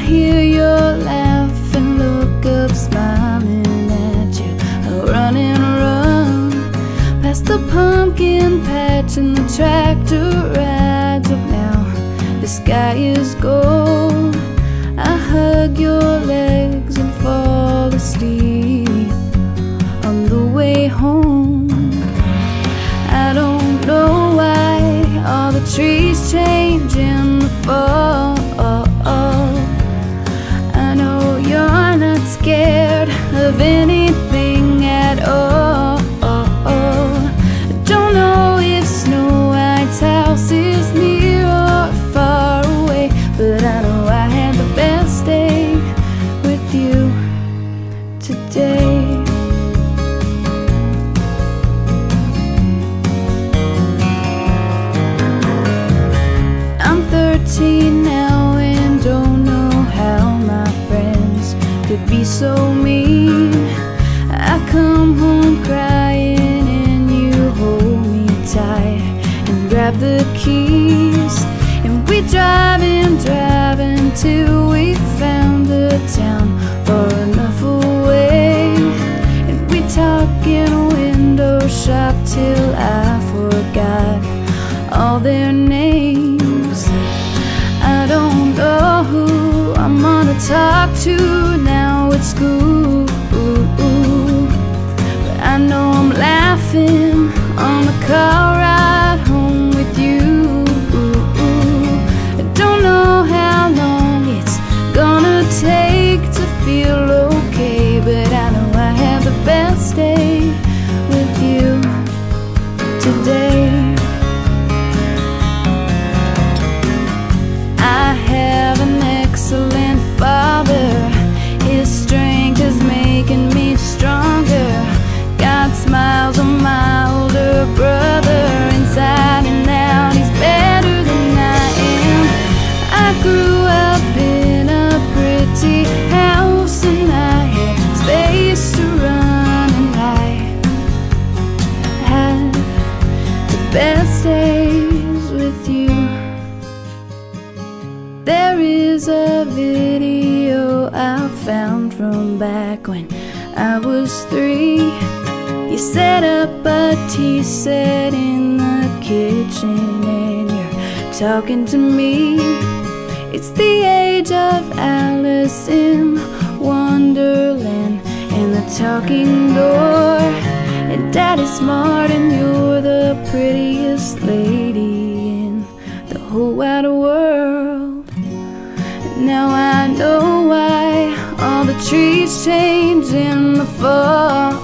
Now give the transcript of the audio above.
hear your laugh and look up smiling at you. I'll run and run past the pumpkin patch and the tractor rides up now. The sky is gold. I hug your legs and fall asleep on the way home. I don't know why all the trees change in the fall. I know you're not scared of anything at all. Don't know if Snow White's house is near or far away, but I know I had the best day with you today. I'm 13 now and don't know how my friends could be so mean. I come home crying and you hold me tight and grab the keys, and we drive till we found a town far enough away, and we talk in a window shop till I forgot all their names. I don't know who I'm gonna talk to now at school, but I know I'm laughing on the car ride home with you. I don't know how long it's gonna take to feel okay, but I know I have the best day with you today. I have an excellent father. His strength is making me stronger. God smiles on my older brother. Inside and out, he's better than I am. I grew up in a pretty house and I had space to run, and I had the best days with you. There is a video I found from back when I was 3. You set up a tea set in the kitchen and you're talking to me. It's the age of Alice in Wonderland and the talking door. And Daddy's smart and you're the prettiest lady in the whole wide world. Now I know why all the trees change in the fall.